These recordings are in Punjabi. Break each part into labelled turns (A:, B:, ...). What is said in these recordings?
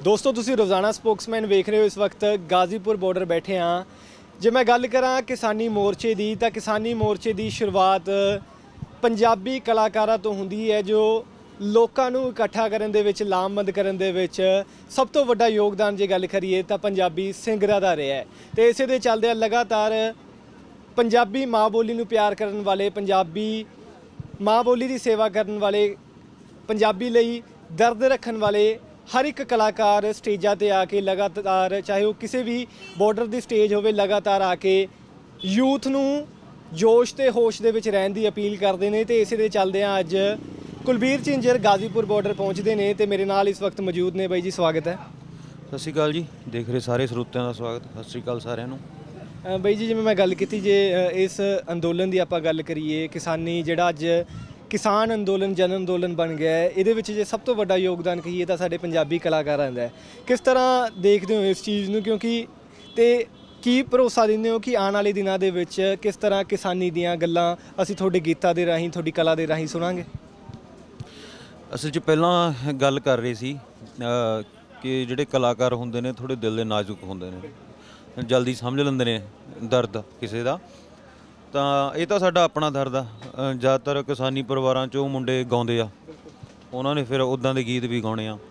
A: दोस्तों तुसी रोज़ाना स्पोक्समैन वेख रहे हो। इस वक्त गाजीपुर बॉर्डर बैठे हाँ। जे मैं गल करा किसानी मोर्चे की, तो किसानी मोर्चे की शुरुआत पंजाबी कलाकारां तो हुंदी है जो लोकां नूं इकट्ठा करन दे विच, लामबंद करन दे विच सब तो वड्डा योगदान जे गल करिए तो पंजाबी सिंगरां दा रहा है। तो इसे दे चलदे लगातार पंजाबी माँ बोली नूं प्यार करन वाले, पंजाबी माँ बोली की सेवा करन वाले, पंजाबी लई दर्द रखन वाले हर एक कलाकार स्टेजा ते आके लगातार, चाहे वो किसी भी बॉर्डर की स्टेज होवे, लगातार आके यूथ नूं जोश ते होश दे विच रहन दी अपील करते हैं। तो इसे दे चलदियां अज कुलबीर झिंजर गाजीपुर बॉर्डर पहुँचते हैं। तो मेरे नाल इस वक्त मौजूद ने। बाई जी स्वागत है।
B: सत श्री अकाल जी, देख रहे सारे ਸਰੋਤਿਆਂ का स्वागत। सत श्री अकाल साਰਿਆਂ ਨੂੰ।
A: ਬਾਈ जी जिवें मैं गल की जे इस अंदोलन की आपां गल करिए, किसानी जिहड़ा अज किसान अंदोलन जन अंदोलन बन गया है, ये जे सब तो वड्डा योगदान कहिए तो साडे पंजाबी कलाकारां दा है। किस तरह देखते हो इस चीज़ नूं, क्योंकि तो की भरोसा दिंदे हो कि आने वाले दिनों के किस तरह किसानी दीयां गल्लां असीं तुहाडे गीतां दे राहीं, तुहाडी कला दे राहीं सुनांगे?
B: असल 'च ਪਹਿਲਾਂ ਗੱਲ कर रहे सी कि ਜਿਹੜੇ कलाकार ਹੁੰਦੇ ਨੇ थोड़े दिल ਦੇ नाजुक ਹੁੰਦੇ ਨੇ, जल्दी समझ ਲੈਂਦੇ ਨੇ दर्द ਕਿਸੇ ਦਾ। ਤਾਂ ਇਹ ਤਾਂ ਸਾਡਾ ਆਪਣਾ ਦਰਦ ਆ। ਜ਼ਿਆਦਾਤਰ ਕਿਸਾਨੀ ਪਰਿਵਾਰਾਂ 'ਚੋਂ ਮੁੰਡੇ ਗਾਉਂਦੇ ਆ, ਉਹਨਾਂ ਨੇ ਫਿਰ ਉੱਦਾਂ ਦੇ ਗੀਤ ਵੀ ਗਾਉਣੇ ਆ।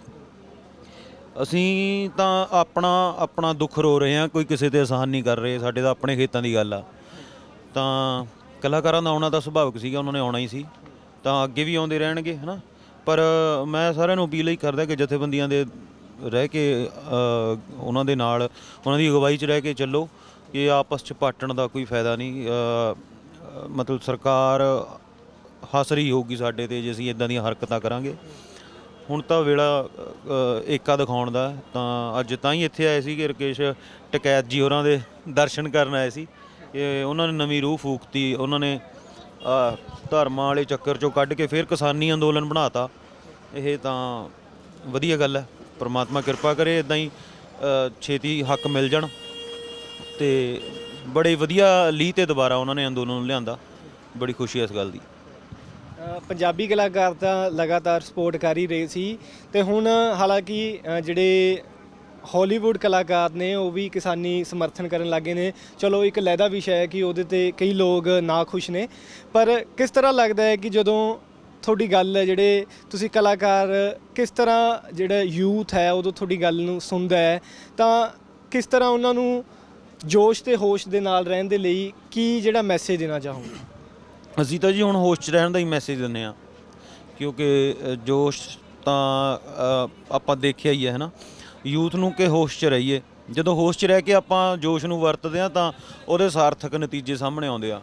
B: ਅਸੀਂ ਤਾਂ ਆਪਣਾ ਦੁੱਖ ਰੋ ਰਹੇ ਹਾਂ, ਕੋਈ ਕਿਸੇ 'ਤੇ ਆਸਾਨ ਨਹੀਂ ਕਰ ਰਹੇ। ਸਾਡੇ ਤਾਂ ਆਪਣੇ ਖੇਤਾਂ ਦੀ ਗੱਲ ਆ। ਤਾਂ ਕਲਾਕਾਰਾਂ ਦਾ ਆਉਣਾ ਤਾਂ ਸੁਭਾਵਿਕ ਸੀਗਾ, ਉਹਨਾਂ ਨੇ ਆਉਣਾ ਹੀ ਸੀ, ਤਾਂ ਅੱਗੇ ਵੀ ਆਉਂਦੇ ਰਹਿਣਗੇ ਹੈ ਨਾ। ਪਰ ਮੈਂ ਸਾਰਿਆਂ ਨੂੰ ਅਪੀਲ ਹੀ ਕਰਦਾ ਕਿ ਜਥੇਬੰਦੀਆਂ ਦੇ ਰਹਿ ਕੇ ਉਹਨਾਂ ਦੇ ਨਾਲ, ਉਹਨਾਂ ਦੀ ਅਗਵਾਈ 'ਚ ਰਹਿ ਕੇ ਚੱਲੋ। ਕਿ ਆਪਸ 'ਚ ਪਾਟਣ ਦਾ ਕੋਈ ਫਾਇਦਾ ਨਹੀਂ। ਮਤਲਬ ਸਰਕਾਰ ਹੱਸ ਰਹੀ ਹੋਊਗੀ ਸਾਡੇ 'ਤੇ ਜੇ ਅਸੀਂ ਇੱਦਾਂ ਦੀਆਂ ਹਰਕਤਾਂ ਕਰਾਂਗੇ। ਹੁਣ ਤਾਂ ਵੇਲਾ ਏਕਾ ਦਿਖਾਉਣ ਦਾ। ਤਾਂ ਅੱਜ ਤਾਂ ਹੀ ਇੱਥੇ ਆਏ ਸੀ ਕਿ ਰਕੇਸ਼ ਟਕੈਤ ਜੀ ਹੋਰਾਂ ਦੇ ਦਰਸ਼ਨ ਕਰਨ ਆਏ ਸੀ ਕਿ ਉਹਨਾਂ ਨੇ ਨਵੀਂ ਰੂਹ ਫੂਕਤੀ। ਉਹਨਾਂ ਨੇ ਧਰਮਾਂ ਵਾਲੇ ਚੱਕਰ 'ਚੋਂ ਕੱਢ ਕੇ ਫਿਰ ਕਿਸਾਨੀ ਅੰਦੋਲਨ ਬਣਾ ਤਾ। ਇਹ ਤਾਂ ਵਧੀਆ ਗੱਲ ਹੈ। ਪਰਮਾਤਮਾ ਕਿਰਪਾ ਕਰੇ ਇੱਦਾਂ ਹੀ ਛੇਤੀ ਹੱਕ ਮਿਲ ਜਾਣ। ਤੇ ਬੜੇ ਵਧੀਆ ਲੀਹ 'ਤੇ ਦੁਬਾਰਾ ਉਹਨਾਂ ਨੇ ਅੰਦੋਲਨ ਨੂੰ ਲਿਆਂਦਾ। ਬੜੀ ਖੁਸ਼ੀ ਹੈ ਇਸ ਗੱਲ ਦੀ।
A: पंजाबी कलाकार तो लगातार सपोर्ट कर ही रहे सी, ते हुण हालांकि जिहड़े हॉलीवुड कलाकार ने वो भी किसानी समर्थन करन लगे ने। चलो एक लैदा विषय है कि उहदे ते कई लोग नाखुश ने, पर किस तरह लगता है कि जदों थोड़ी गल जिहड़े तुसीं कलाकार किस तरह जिहड़ा यूथ है उदों थोड़ी गल नूं सुनदा है, तां किस तरह उन्हां नूं जोश ते होश दे नाल रहण दे लई की जिहड़ा मैसेज देना चाहोगे?
B: ਅਸੀਂ ਤਾਂ ਜੀ ਹੁਣ ਹੋਸ਼ 'ਚ ਰਹਿਣ ਦਾ ਹੀ ਮੈਸੇਜ ਦਿੰਦੇ ਹਾਂ, ਕਿਉਂਕਿ ਜੋਸ਼ ਤਾਂ ਆਪਾਂ ਦੇਖਿਆ ਹੀ ਹੈ ਨਾ ਯੂਥ ਨੂੰ ਕਿ ਹੋਸ਼ 'ਚ ਰਹੀਏ। ਜਦੋਂ ਹੋਸ਼ 'ਚ ਰਹਿ ਕੇ ਆਪਾਂ ਜੋਸ਼ ਨੂੰ ਵਰਤਦੇ ਹਾਂ ਤਾਂ ਉਹਦੇ ਸਾਰਥਕ ਨਤੀਜੇ ਸਾਹਮਣੇ ਆਉਂਦੇ ਆ।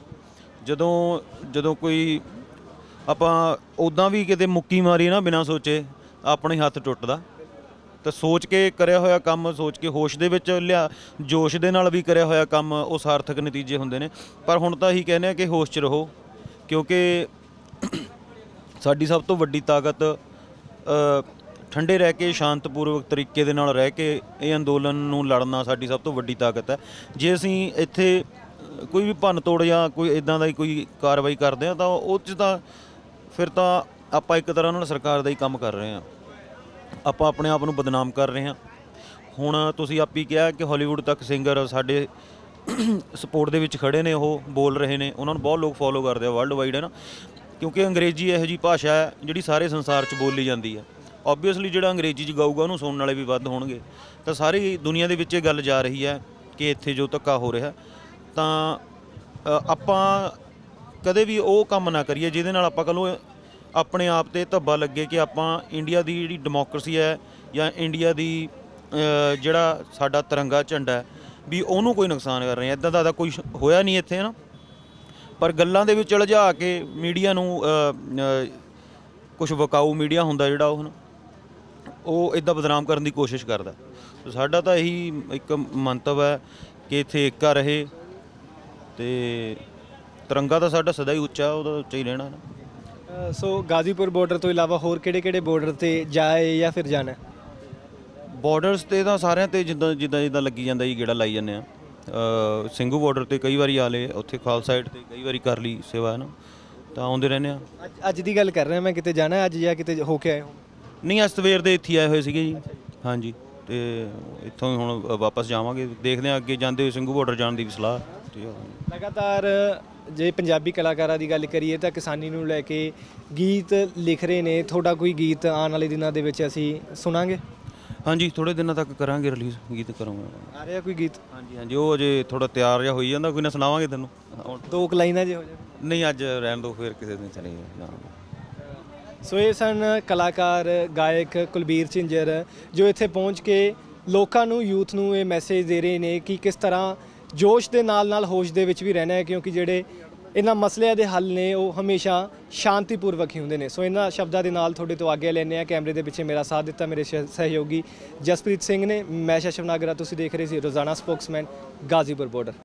B: ਜਦੋਂ ਕੋਈ ਆਪਾਂ ਉੱਦਾਂ ਵੀ ਕਿਤੇ ਮੁੱਕੀ ਮਾਰੀ ਨਾ ਬਿਨਾਂ ਸੋਚੇ, ਆਪਣੇ ਹੱਥ ਟੁੱਟਦਾ। ਤਾਂ ਸੋਚ ਕੇ ਕਰਿਆ ਹੋਇਆ ਕੰਮ, ਸੋਚ ਕੇ ਹੋਸ਼ ਦੇ ਵਿੱਚ ਜੋਸ਼ ਦੇ ਨਾਲ ਵੀ ਕਰਿਆ ਹੋਇਆ ਕੰਮ, ਉਹ ਸਾਰਥਕ ਨਤੀਜੇ ਹੁੰਦੇ ਨੇ। ਪਰ ਹੁਣ ਤਾਂ ਇਹੀ ਕਹਿੰਦੇ ਆ ਕਿ ਹੋਸ਼ 'ਚ ਰਹੋ, ਕਿਉਂਕਿ ਸਾਡੀ ਸਭ ਤੋਂ ਵੱਡੀ ਤਾਕਤ ਠੰਡੇ ਰਹਿ ਕੇ, ਸ਼ਾਂਤਪੂਰਵਕ ਤਰੀਕੇ ਦੇ ਨਾਲ ਰਹਿ ਕੇ ਇਹ ਅੰਦੋਲਨ ਨੂੰ ਲੜਨਾ ਸਾਡੀ ਸਭ ਤੋਂ ਵੱਡੀ ਤਾਕਤ ਹੈ। ਜੇ ਅਸੀਂ ਇੱਥੇ ਕੋਈ ਵੀ ਭੰਨ ਤੋੜ ਜਾਂ ਕੋਈ ਇੱਦਾਂ ਦਾ ਕੋਈ ਕਾਰਵਾਈ ਕਰਦੇ ਹਾਂ ਤਾਂ ਉਹ 'ਚ ਤਾਂ ਫਿਰ ਤਾਂ ਆਪਾਂ ਇੱਕ ਤਰ੍ਹਾਂ ਨਾਲ ਸਰਕਾਰ ਦਾ ਹੀ ਕੰਮ ਕਰ ਰਹੇ ਹਾਂ। ਆਪਾਂ ਆਪਣੇ ਆਪ ਨੂੰ ਬਦਨਾਮ ਕਰ ਰਹੇ ਹਾਂ। ਹੁਣ ਤੁਸੀਂ ਆਪ ਹੀ ਕਿਹਾ ਕਿ ਹਾਲੀਵੁੱਡ ਤੱਕ ਸਿੰਗਰ ਸਾਡੇ ਸਪੋਰਟ ਦੇ ਵਿੱਚ ਖੜੇ ਨੇ, ਉਹ ਬੋਲ ਰਹੇ ਨੇ, ਉਹਨਾਂ ਨੂੰ ਬਹੁਤ ਲੋਕ ਫੋਲੋ ਕਰਦੇ ਆ ਵਰਲਡ ਵਾਈਡ ਹੈ ਨਾ। ਕਿਉਂਕਿ ਅੰਗਰੇਜ਼ੀ ਇਹੋ ਜਿਹੀ ਭਾਸ਼ਾ ਹੈ ਜਿਹੜੀ ਸਾਰੇ ਸੰਸਾਰ 'ਚ ਬੋਲੀ ਜਾਂਦੀ ਹੈ। ਓਬਵੀਅਸਲੀ ਜਿਹੜਾ ਅੰਗਰੇਜ਼ੀ 'ਚ ਗਾਊਗਾ ਉਹਨੂੰ ਸੁਣਨ ਵਾਲੇ ਵੀ ਵੱਧ ਹੋਣਗੇ। ਤਾਂ ਸਾਰੀ ਦੁਨੀਆ ਦੇ ਵਿੱਚ ਇਹ ਗੱਲ ਜਾ ਰਹੀ ਹੈ ਕਿ ਇੱਥੇ ਜੋ ਧੱਕਾ ਹੋ ਰਿਹਾ, ਤਾਂ ਆਪਾਂ ਕਦੇ ਵੀ ਉਹ ਕੰਮ ਨਾ ਕਰੀਏ ਜਿਹਦੇ ਨਾਲ ਆਪਾਂ ਕੱਲ੍ਹ ਆਪਣੇ ਆਪ 'ਤੇ ਧੱਬਾ ਲੱਗੇ ਕਿ ਆਪਾਂ ਇੰਡੀਆ ਦੀ ਜਿਹੜੀ ਡੈਮੋਕਰੇਸੀ ਹੈ ਜਾਂ ਇੰਡੀਆ ਦੀ ਜਿਹੜਾ ਸਾਡਾ ਤਿਰੰਗਾ ਝੰਡਾ ਹੈ ਵੀ ਉਹਨੂੰ ਕੋਈ ਨੁਕਸਾਨ ਕਰ ਰਹੇ। ਇੱਦਾਂ ਦਾ ਕੋਈ ਹੋਇਆ ਨਹੀਂ ਇੱਥੇ ਨਾ। ਪਰ ਗੱਲਾਂ ਦੇ ਵਿੱਚ ਉਲਝਾ ਕੇ ਮੀਡੀਆ ਨੂੰ, ਕੁਛ ਵਿਕਾਊ ਮੀਡੀਆ ਹੁੰਦਾ ਜਿਹੜਾ ਉਹ ਇੱਦਾਂ ਬਦਨਾਮ ਕਰਨ ਦੀ ਕੋਸ਼ਿਸ਼ ਕਰਦਾ। ਸਾਡਾ ਤਾਂ ਇਹੀ ਇੱਕ ਮੰਤਵ ਹੈ ਕਿ ਇੱਥੇ ਏਕਾ ਰਹੇ ਅਤੇ ਤਿਰੰਗਾ ਤਾਂ ਸਾਡਾ ਸਦਾ ਹੀ ਉੱਚਾ, ਉਹਦਾ ਉੱਚਾ ਹੀ ਰਹਿਣਾ ਨਾ।
A: सो गाजीपुर बॉर्डर तो इलावा होर किहड़े बॉर्डर ते जाए या फिर जाना?
B: ਬਾਰਡਰਸ 'ਤੇ ਤਾਂ ਸਾਰਿਆਂ 'ਤੇ ਜਿੱਦਾਂ ਲੱਗੀ ਜਾਂਦਾ ਜੀ, ਗੇੜਾ ਲਾਈ ਜਾਂਦੇ ਆ। ਸਿੰਘੂ ਬਾਰਡਰ 'ਤੇ ਕਈ ਵਾਰੀ ਆ ਲਏ, ਉੱਥੇ ਖਾਲਸਾ ਸਾਈਡ 'ਤੇ ਕਈ ਵਾਰੀ ਕਰ ਲਈ ਸੇਵਾ ਹੈ ਨਾ, ਤਾਂ ਆਉਂਦੇ ਰਹਿੰਦੇ ਆ।
A: ਅੱਜ ਦੀ ਗੱਲ ਕਰ ਰਿਹਾ ਮੈਂ, ਕਿਤੇ ਜਾਣਾ ਅੱਜ ਜਾਂ ਕਿਤੇ ਹੋ ਕੇ ਆਏ ਹੋ?
B: ਨਹੀਂ, ਅੱਜ ਸਵੇਰ ਦੇ ਇੱਥੇ ਆਏ ਹੋਏ ਸੀਗੇ ਜੀ। ਹਾਂਜੀ, ਤੇ ਇੱਥੋਂ ਹੀ ਹੁਣ ਵਾਪਸ ਜਾਵਾਂਗੇ, ਦੇਖਦੇ ਹਾਂ ਅੱਗੇ ਜਾਂਦੇ ਹੋਏ ਸਿੰਘੂ ਬਾਰਡਰ ਜਾਣ ਦੀ ਵੀ ਸਲਾਹ। ਠੀਕ ਹੈ।
A: ਲਗਾਤਾਰ ਜੇ ਪੰਜਾਬੀ ਕਲਾਕਾਰਾਂ ਦੀ ਗੱਲ ਕਰੀਏ ਤਾਂ ਕਿਸਾਨੀ ਨੂੰ ਲੈ ਕੇ ਗੀਤ ਲਿਖ ਰਹੇ ਨੇ। ਤੁਹਾਡਾ ਕੋਈ ਗੀਤ ਆਉਣ ਵਾਲੇ ਦਿਨਾਂ ਦੇ ਵਿੱਚ ਅਸੀਂ ਸੁਣਾਂਗੇ?
B: ਹਾਂਜੀ, ਥੋੜ੍ਹੇ ਦਿਨਾਂ ਤੱਕ ਕਰਾਂਗੇ ਰਿਲੀਜ਼, ਗੀਤ ਕਰਾਂਗੇ।
A: ਆ ਰਿਹਾ ਕੋਈ ਗੀਤ?
B: ਹਾਂਜੀ ਹਾਂਜੀ, ਉਹ ਅਜੇ ਥੋੜ੍ਹਾ ਤਿਆਰ ਜਿਹਾ ਹੋਈ ਜਾਂਦਾ, ਕੋਈ ਨਾ ਸੁਣਾਵਾਂਗੇ ਤੈਨੂੰ।
A: ਦੋ ਕੁ ਲਾਈਨਾਂ ਜੇ ਹੋ ਜਾਣ।
B: ਨਹੀਂ, ਅੱਜ ਰਹਿਣ ਦੋ, ਫਿਰ ਕਿਸੇ ਦਿਨ ਚਲੇ ਜਾਵਾਂਗੇ।
A: ਸੋ ਇਹ ਸਨ ਕਲਾਕਾਰ ਗਾਇਕ ਕੁਲਬੀਰ ਝਿੰਜਰ, ਜੋ ਇੱਥੇ ਪਹੁੰਚ ਕੇ ਲੋਕਾਂ ਨੂੰ, ਯੂਥ ਨੂੰ ਇਹ ਮੈਸੇਜ ਦੇ ਰਹੇ ਨੇ ਕਿ ਕਿਸ ਤਰ੍ਹਾਂ ਜੋਸ਼ ਦੇ ਨਾਲ ਹੋਸ਼ ਦੇ ਵਿੱਚ ਵੀ ਰਹਿਣਾ ਹੈ, ਕਿਉਂਕਿ ਜਿਹੜੇ ਇਹਨਾਂ ਮਸਲਿਆਂ ਦੇ ਹੱਲ ਨੇ ਉਹ ਹਮੇਸ਼ਾ ਸ਼ਾਂਤੀਪੂਰਵਕ ਹੀ ਹੁੰਦੇ ਨੇ। ਸੋ ਇਹਨਾਂ ਸ਼ਬਦਾਂ ਦੇ ਨਾਲ ਤੁਹਾਡੇ ਤੋਂ ਆਗਿਆ ਲੈਂਦੇ ਹਾਂ। ਕੈਮਰੇ ਦੇ ਪਿੱਛੇ ਮੇਰਾ ਸਾਥ ਦਿੱਤਾ ਮੇਰੇ ਸਹਿਯੋਗੀ ਜਸਪ੍ਰੀਤ ਸਿੰਘ ਨੇ। ਮੈਂ ਸ਼ਸ਼ਵਨਾਗਰਾ, ਤੁਸੀਂ ਦੇਖ ਰਹੇ ਸੀ ਰੋਜ਼ਾਨਾ ਸਪੋਕਸਮੈਨ, ਗਾਜ਼ੀਪੁਰ ਬਾਰਡਰ।